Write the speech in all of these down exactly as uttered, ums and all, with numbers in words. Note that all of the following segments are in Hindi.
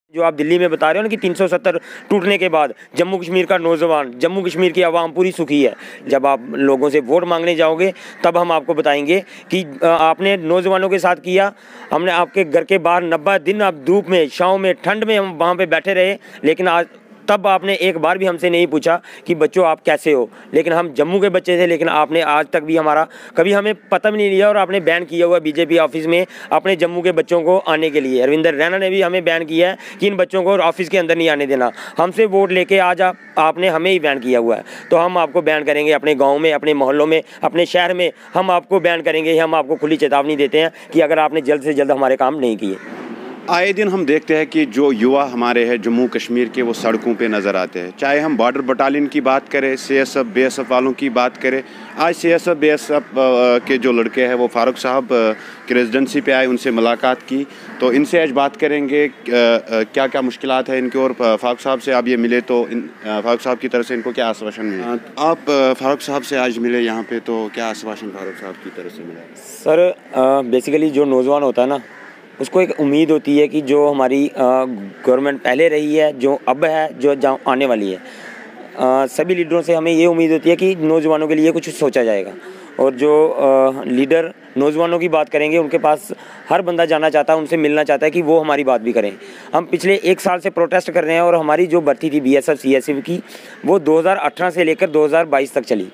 जो आप दिल्ली में बता रहे हो ना कि तीन सौ सत्तर टूटने के बाद जम्मू कश्मीर का नौजवान, जम्मू कश्मीर की आवाम पूरी सुखी है। जब आप लोगों से वोट मांगने जाओगे तब हम आपको बताएंगे कि आपने नौजवानों के साथ किया। हमने आपके घर के बाहर नब्बे दिन आप धूप में, छाँव में, ठंड में हम वहाँ पे बैठे रहे, लेकिन आज तब आपने एक बार भी हमसे नहीं पूछा कि बच्चों आप कैसे हो। लेकिन हम जम्मू के बच्चे थे, लेकिन आपने आज तक भी हमारा कभी हमें पता भी नहीं लिया और आपने बैन किया हुआ बीजेपी ऑफिस में अपने जम्मू के बच्चों को आने के लिए। रविंदर रैना ने भी हमें बैन किया है कि इन बच्चों को ऑफिस के अंदर नहीं आने देना। हमसे वोट लेके आज आप आपने हमें ही बैन किया हुआ है, तो हम आपको बैन करेंगे अपने गाँव में, अपने मोहल्लों में, अपने शहर में हम आपको बैन करेंगे। हम आपको खुली चेतावनी देते हैं कि अगर आपने जल्द से जल्द हमारे काम नहीं किए। आए दिन हम देखते हैं कि जो युवा हमारे हैं जम्मू कश्मीर के, वो सड़कों पे नज़र आते हैं। चाहे हम बॉर्डर बटालियन की बात करें, C S F B S F वालों की बात करें। आज C S F B S F के जो लड़के हैं वो फारूक साहब की रेजिडेंसी पे आए, उनसे मुलाकात की, तो इनसे आज बात करेंगे क्या क्या मुश्किलात है इनके। और फारूक साहब से आप ये मिले तो इन फारूक साहब की तरफ से इनको क्या आश्वासन मिला? आप फारूक साहब से आज मिले यहाँ पे, तो क्या आश्वासन फारूक साहब की तरफ से मिला? सर बेसिकली जो नौजवान होता है ना, उसको एक उम्मीद होती है कि जो हमारी गवर्नमेंट पहले रही है, जो अब है, जो आने वाली है, आ, सभी लीडरों से हमें ये उम्मीद होती है कि नौजवानों के लिए कुछ सोचा जाएगा। और जो आ, लीडर नौजवानों की बात करेंगे, उनके पास हर बंदा जाना चाहता है, उनसे मिलना चाहता है कि वो हमारी बात भी करें। हम पिछले एक साल से प्रोटेस्ट कर रहे हैं और हमारी जो भर्ती थी B S F C S F की, वो दो हज़ार अठारह से लेकर दो हज़ार बाईस तक चली।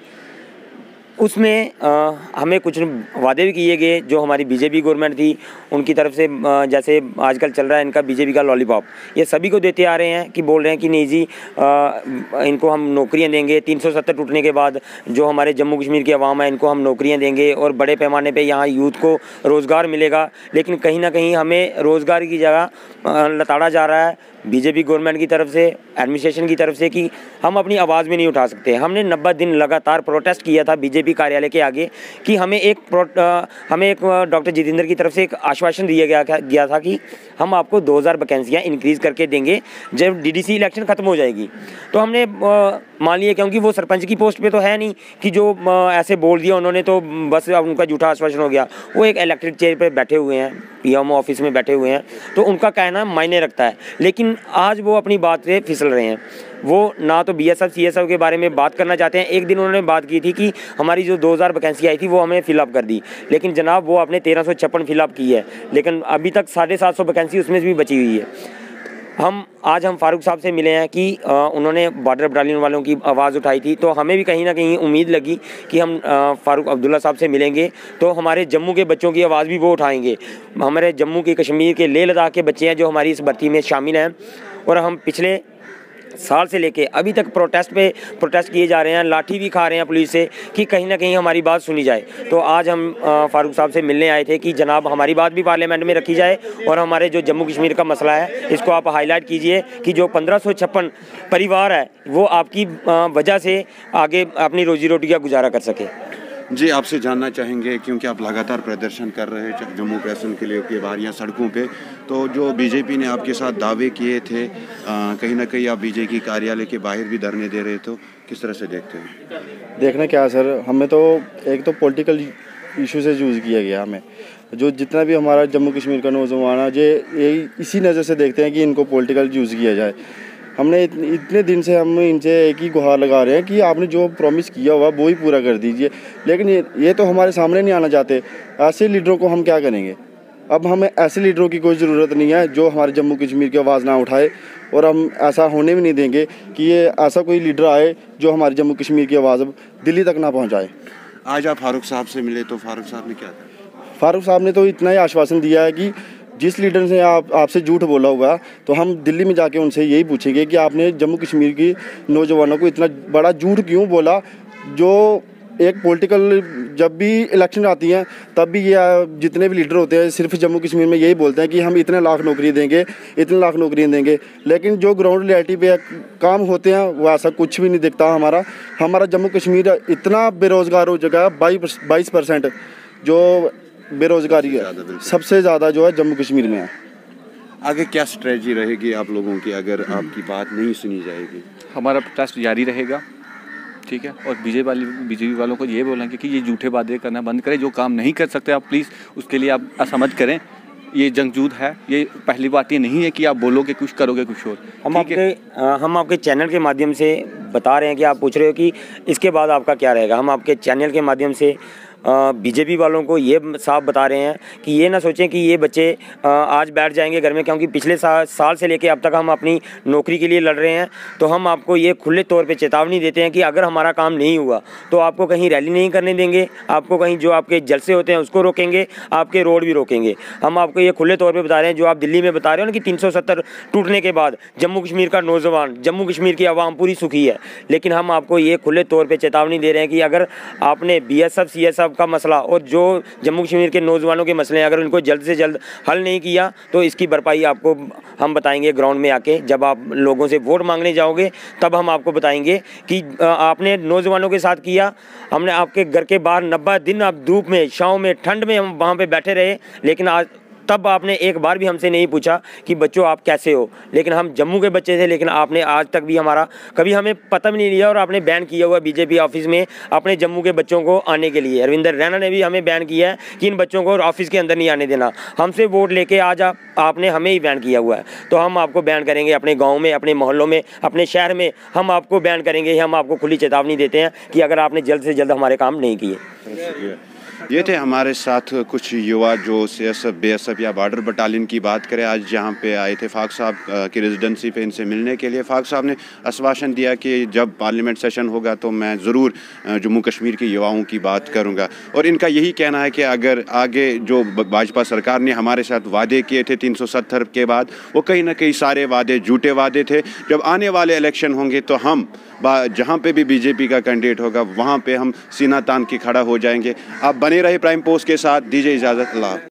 उसमें आ, हमें कुछ वादे भी किए गए जो हमारी बीजेपी गवर्नमेंट थी उनकी तरफ से, आ, जैसे आजकल चल रहा है इनका बीजेपी का लॉलीपॉप, ये सभी को देते आ रहे हैं कि बोल रहे हैं कि नहीं जी आ, इनको हम नौकरियां देंगे। तीन सौ सत्तर टूटने के बाद जो हमारे जम्मू कश्मीर की आवाम है, इनको हम नौकरियां देंगे और बड़े पैमाने पे यहाँ यूथ को रोज़गार मिलेगा। लेकिन कहीं ना कहीं हमें रोज़गार की जगह लताड़ा जा रहा है बीजेपी गवर्नमेंट की तरफ से, एडमिनिस्ट्रेशन की तरफ से, कि हम अपनी आवाज़ भी नहीं उठा सकते। हमने नब्बे दिन लगातार प्रोटेस्ट किया था बीजेपी कार्यालय के आगे कि हमें एक हमें एक डॉक्टर जितेंद्र की तरफ से एक आश्वासन दिया गया गया था कि हम आपको दो हज़ार वैकेंसियाँ इंक्रीज़ करके देंगे जब डीडीसी इलेक्शन ख़त्म हो जाएगी। तो हमने मान लिया, क्योंकि वो सरपंच की पोस्ट पे तो है नहीं कि जो ऐसे बोल दिया उन्होंने तो बस उनका झूठा आश्वासन हो गया। वो एक इलेक्टेड चेयर पे बैठे हुए हैं, पीएमओ ऑफिस में बैठे हुए हैं, तो उनका कहना मायने रखता है। लेकिन आज वो अपनी बात से फिसल रहे हैं। वो ना तो B S F C S F के बारे में बात करना चाहते हैं। एक दिन उन्होंने बात की थी कि हमारी जो दो हज़ार वैकेंसी आई थी वो हमें फिलअप कर दी, लेकिन जनाब वो आपने तेरह सौ छप्पन फिलअप की है, लेकिन अभी तक साढ़े सात सौ वैकेंसी उसमें भी बची हुई है। हम आज हम फारूक साहब से मिले हैं कि आ, उन्होंने बॉर्डर बटालियन वालों की आवाज़ उठाई थी, तो हमें भी कहीं ना कहीं उम्मीद लगी कि हम आ, फारूक अब्दुल्ला साहब से मिलेंगे तो हमारे जम्मू के बच्चों की आवाज़ भी वो उठाएंगे। हमारे जम्मू के, कश्मीर के, लेह लद्दाख के बच्चे हैं जो हमारी इस भर्ती में शामिल हैं, और हम पिछले साल से लेके अभी तक प्रोटेस्ट पे प्रोटेस्ट किए जा रहे हैं, लाठी भी खा रहे हैं पुलिस से कि कहीं ना कहीं हमारी बात सुनी जाए। तो आज हम फारूक साहब से मिलने आए थे कि जनाब हमारी बात भी पार्लियामेंट में रखी जाए और हमारे जो जम्मू कश्मीर का मसला है इसको आप हाईलाइट कीजिए कि जो पंद्रह सौ छप्पन परिवार है वो आपकी वजह से आगे अपनी रोजी रोटी का गुजारा कर सके। जी, आपसे जानना चाहेंगे, क्योंकि आप लगातार प्रदर्शन कर रहे हैं जम्मू प्रेसन के लिए के बाहर या सड़कों पे, तो जो बीजेपी ने आपके साथ दावे किए थे, आ, कहीं ना कहीं आप बीजेपी कार्यालय के बाहर भी धरने दे रहे, तो किस तरह से देखते हैं? देखना क्या सर, हमें तो एक तो पॉलिटिकल इशू से यूज़ किया गया। हमें जो जितना भी हमारा जम्मू कश्मीर का नौजवान है, ये इसी नज़र से देखते हैं कि इनको पॉलिटिकल यूज़ किया जाए। हमने इतने दिन से हम इनसे एक ही गुहार लगा रहे हैं कि आपने जो प्रॉमिस किया हुआ वो ही पूरा कर दीजिए, लेकिन ये, ये तो हमारे सामने नहीं आना चाहते। ऐसे लीडरों को हम क्या करेंगे? अब हमें ऐसे लीडरों की कोई ज़रूरत नहीं है जो हमारे जम्मू कश्मीर की आवाज़ ना उठाए, और हम ऐसा होने भी नहीं देंगे कि ये ऐसा कोई लीडर आए जो हमारे जम्मू कश्मीर की आवाज़ दिल्ली तक ना पहुँचाए। आज आप फारूक साहब से मिले तो फारूक साहब ने क्या कहा? फारूक साहब ने तो इतना ही आश्वासन दिया है कि जिस लीडर ने आप आपसे झूठ बोला होगा तो हम दिल्ली में जाके उनसे यही पूछेंगे कि आपने जम्मू कश्मीर की नौजवानों को इतना बड़ा झूठ क्यों बोला। जो एक पॉलिटिकल, जब भी इलेक्शन आती हैं तब भी ये जितने भी लीडर होते हैं सिर्फ जम्मू कश्मीर में यही बोलते हैं कि हम इतने लाख नौकरी देंगे, इतने लाख नौकरियाँ देंगे, लेकिन जो ग्राउंड रियलिटी पे काम होते हैं वो ऐसा कुछ भी नहीं दिखता। हमारा हमारा जम्मू कश्मीर इतना बेरोज़गार हो चुका है, बाईस बाईस परसेंट जो बेरोज़गारी है सबसे ज़्यादा जो है जम्मू कश्मीर में है। आगे क्या स्ट्रेटजी रहेगी आप लोगों की अगर आपकी बात नहीं सुनी जाएगी? हमारा प्रोटेस्ट जारी रहेगा, ठीक है, और बीजेपी वाले बीजेपी वालों को ये बोलेंगे कि ये झूठे वादे करना बंद करें, जो काम नहीं कर सकते आप प्लीज़ उसके लिए आप असमझ करें। ये जंगजूद है, ये पहली बात ये नहीं है कि आप बोलोगे कुछ करोगे कुछ और। हम आपके आ, हम आपके चैनल के माध्यम से बता रहे हैं कि आप पूछ रहे हो कि इसके बाद आपका क्या रहेगा। हम आपके चैनल के माध्यम से बीजेपी वालों को ये साफ बता रहे हैं कि ये ना सोचें कि ये बच्चे आ, आज बैठ जाएंगे घर में, क्योंकि पिछले सा, साल से लेके अब तक हम अपनी नौकरी के लिए लड़ रहे हैं। तो हम आपको ये खुले तौर पे चेतावनी देते हैं कि अगर हमारा काम नहीं हुआ तो आपको कहीं रैली नहीं करने देंगे, आपको कहीं जो आपके जलसे होते हैं उसको रोकेंगे, आपके रोड भी रोकेंगे। हम आपको ये खुले तौर पर बता रहे हैं। जो आप दिल्ली में बता रहे हो ना कि तीन सौ सत्तर टूटने के बाद जम्मू कश्मीर का नौजवान, जम्मू कश्मीर की आवाम पूरी सुखी है, लेकिन हम आपको ये खुले तौर पर चेतावनी दे रहे हैं कि अगर आपने B S F C S F का मसला और जो जम्मू कश्मीर के नौजवानों के मसले हैं अगर उनको जल्द से जल्द हल नहीं किया तो इसकी भरपाई आपको हम बताएंगे ग्राउंड में आके। जब आप लोगों से वोट मांगने जाओगे तब हम आपको बताएंगे कि आपने नौजवानों के साथ किया, हमने आपके घर के बाहर नब्बे दिन आप धूप में, छाँव में, ठंड में हम वहाँ पे बैठे रहे, लेकिन आज तब आपने एक बार भी हमसे नहीं पूछा कि बच्चों आप कैसे हो। लेकिन हम जम्मू के बच्चे थे, लेकिन आपने आज तक भी हमारा कभी हमें पता भी नहीं लिया और आपने बैन किया हुआ बीजेपी ऑफिस में अपने जम्मू के बच्चों को आने के लिए। रविंदर रैना ने भी हमें बैन किया है कि इन बच्चों को ऑफिस के अंदर नहीं आने देना। हमसे वोट लेके आज आप आपने हमें ही बैन किया हुआ है, तो हम आपको बैन करेंगे अपने गाँव में, अपने मोहल्लों में, अपने शहर में हम आपको बैन करेंगे। हम आपको खुली चेतावनी देते हैं कि अगर आपने जल्द से जल्द हमारे काम नहीं किए। ये थे हमारे साथ कुछ युवा जो C S F, B S F या बॉर्डर बटालियन की बात करें। आज जहाँ पे आए थे फाक साहब की रेजिडेंसी पे इनसे मिलने के लिए। फाक साहब ने आश्वासन दिया कि जब पार्लियामेंट सेशन होगा तो मैं ज़रूर जम्मू कश्मीर के युवाओं की बात करूँगा। और इनका यही कहना है कि अगर आगे जो भाजपा सरकार ने हमारे साथ वादे किए थे तीन सौ सत्तर के बाद, वो कहीं ना कहीं सारे वादे झूठे वादे थे। जब आने वाले इलेक्शन होंगे तो हम जहाँ पे भी बीजेपी का कैंडिडेट होगा वहाँ पे हम सीना तान के खड़ा हो जाएंगे। आप बने रहे प्राइम पोस्ट के साथ। दीजिए इजाज़त। अल्लाह।